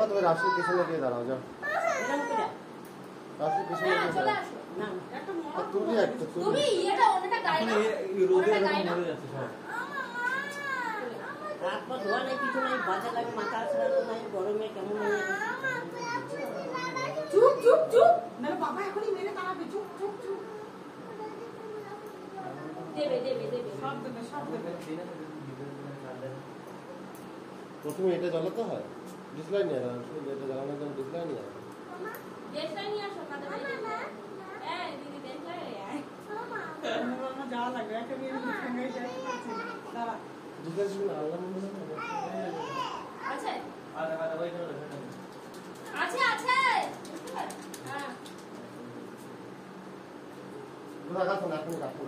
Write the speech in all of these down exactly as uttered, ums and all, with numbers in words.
তুমি রাশির পিছনে গিয়ে দাঁড়াও যাও। রাশির পিছনে গিয়ে দাঁড়াও। না একটা তুমি একটা তুমি এটা ওটা গায়ে না এই রোদে মরে যাচ্ছে সব। রাত পর ধোয়া নাই কিছু নাই বাজে লাগে মাথা আসরানো নাই গরমে কেমন হয়ে যাচ্ছে। চুপ চুপ চুপ না বাবা এখনি মেরে তাড়াবে চুপ চুপ চুপ দেবে দেবে দেবে সব দেবে সব দেবে। প্রথমে এটা জ্বালাতে হয় ডিসলাইন নিয়ে আসো এটা জ্বালানোর জন্য ডিসলাইন নিয়ে আসো মামা ডিসলাইন নিয়ে আসো কাদের মামা এই দিদি ডিসলাইন আয় মামা মামা যা লাগে একটা মেয়ে সঙ্গে যাই দাঁড়া ডিসলাইন আল্লাহ মনে আছে আদা আদা ওই করে আছে আছে হ্যাঁ গুলা কাটো না তুমি কাটো না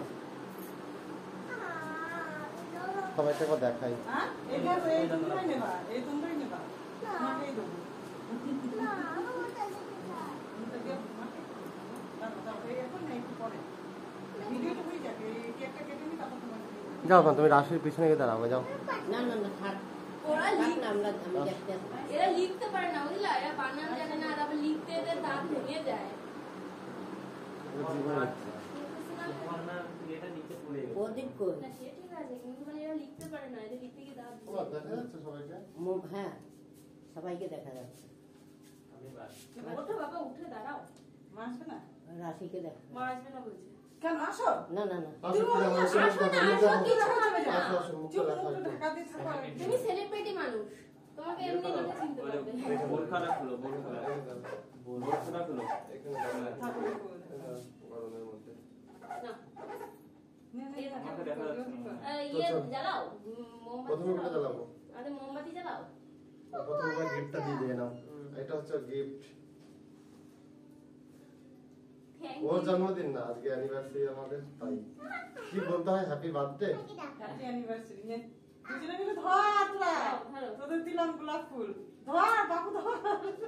সবাইকে একবার দেখাই হ্যাঁ এটা এই তোমরাই নেবা এই তোমরাই নেবা তোমাকেই দেব না আমার কাছে যাও না তুমি রাশির পিছনে গিয়ে দাঁড়াবো যাও না না না থাক ওরা লিখ আমরা আমি দেখতে এরা লিখতে পারে না বুঝলা এরা বানান জানে না আর আবার লিখতে এদের দাঁত ভেঙে যায় এটা নিচে পড়ে গেল ওদিক কই না সে ঠিক আছে কিন্তু মানে এরা লিখতে পারে না এদের লিখতে গিয়ে দাঁত ও দেখা যাচ্ছে সবাইকে মুখ হ্যাঁ সবাইকে দেখা যাচ্ছে আমি বাস ওঠো বাবা উঠে দাঁড়াও মা আসবে না রাশিকে দেখ মা আসবে না বলছে কেন আসো না না না তুমি সেলিব্রিটি মানুষ তোমাকে এমনি দেখে চিনতে পারবে বোল খারাপ হলো বোল খারাপ বোল খারাপ হলো এখানে গরমের মধ্যে না ইয়ে জ্বালাও মোমবাতি জ্বালাবো আরে মোমবাতি জ্বালাও প্রথমে গিফটটা দিয়ে দিয়ে নাও এটা হচ্ছে গিফট ওর জন্মদিন না আজকে অ্যানিভার্সারি আমাদের তাই কি বলতে হয় হ্যাপি বার্থডে হ্যাপি অ্যানিভার্সারি নে দুজনে মিলে ধর তোরা তোদের দিলাম গোলাপ ফুল ধর বাবু ধর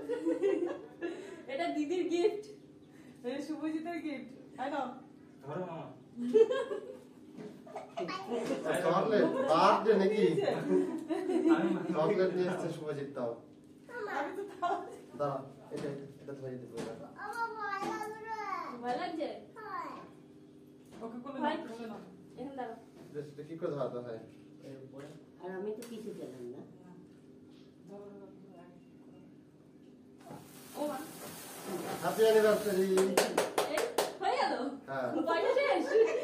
এটা দিদির গিফট এটা শুভজিতের গিফট আই নাও ধরো মামা চকলেট বার্থডে নাকি চকলেট নিয়ে এসেছে শুভজিৎ তাও আমি তো দাঁড়া এটা এটা ধরে দিতে বলবো ভালো লাগছে হ্যাঁ ওকে কোলে না কোলে না এখন দাও দেখতে কি করে ধরতে হয় এর উপরে আর আমি তো কিছু জানি না ও হ্যাপি অ্যানিভার্সারি এই হয়ে গেল হ্যাঁ পয়সা শেষ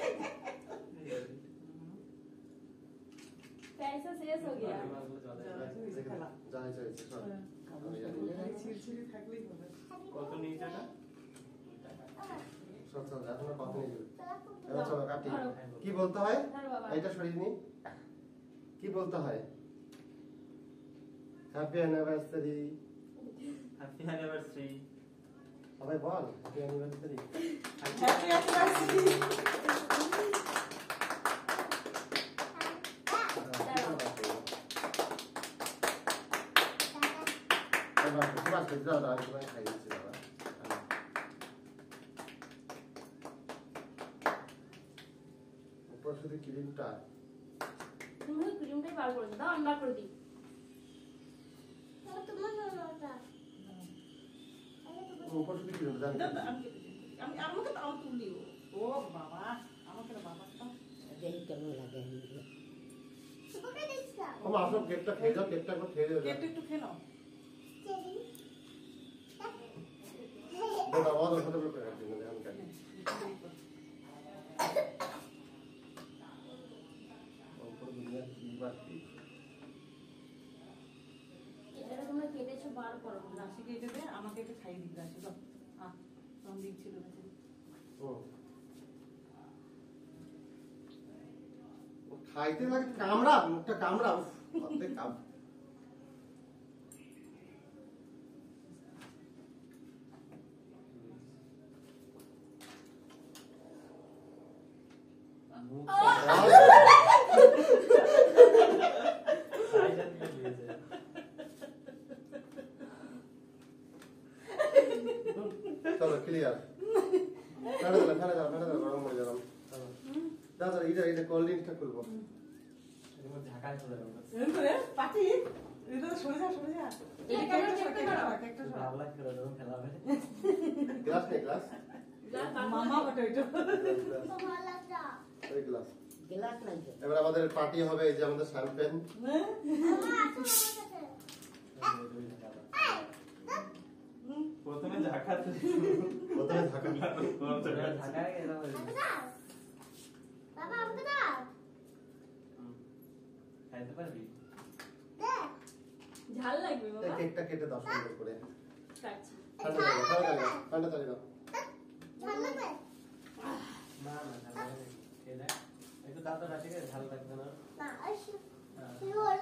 पैसा शेष हो गया जाए जाए ছিড়ছিড়ি থাকলেই হবে কত নিচে না সব সব এখন কত নিচে এবার চলো কাটি কি বলতে হয় এটা সরিয়ে নি কি বলতে হয় হ্যাপি অ্যানিভার্সারি হ্যাপি অ্যানিভার্সারি সবাই বল হ্যাপি অ্যানিভার্সারি হ্যাপি অ্যানিভার্সারি বাস বাস দাও দাও আমি খাই দিচ্ছি বাবা উপর শুধু ক্রিমটা তুমি ক্রিমটাই বার করে দাও আমি বার করে দিই তোমার নাটা উপর শুধু ক্রিম দাও আমি আমাকে তাও তুমি দিও ও বাবা আমাকে বাবা দাও দেখ কেমন লাগে তোমাকে দিচ্ছা ও আপনি কেকটা খেয়ে যাও কেকটা একটু খেয়ে যাও কেকটা একটু খেয়ে নাও দাদা ওদের ফটো করে রাখছি না আমি কাটি ওপর দুনিয়া কি বাকি এটা তোমরা কেটেছো বার করো রাশিকে এটা দে আমাকে এটা খাই দিই রাশি দাও আ তোম দিছিল না ও ও খাইতে লাগে কামড়া মুখটা কামড়া অর্ধেক কাম চলো ক্লিয়ার ফেলে দাও ফেলে দাও ফেলে দাও গরম হয়ে যাবে দাদা এটা এটা কোল্ড ড্রিঙ্কসটা খুলবো এর মধ্যে ঢাকায় চলে যাবে এর করে পাটি এটা তো সরে যা সরে যা এই ক্যামেরা দেখতে পারো একটা সরা ভালো লাগছে যখন খেলা হবে গ্লাস নে গ্লাস মামা বটে এটা তো ভালো লাগছে এই গ্লাস গ্লাস নাই এবার আমাদের পার্টি হবে এই যে আমাদের শ্যাম্পেন মামা আসো আমার কাছে প্রথমে ঝাঁকাতে প্রথমে ঢাকা ঢাকায় এরা বাবা আমাকে দাও খাইতে পারবি দে ঝাল লাগবে এই বাবা কেকটা কেটে দাও সুন্দর করে কাটছি ঠান্ডা চালিয়ে দাও ঝাল লাগবে না না ঝাল লাগে খেয়ে দেখ একটু দাঁতটা ঠিক আছে ঝাল লাগবে না না আসো হ্যাঁ। শিওর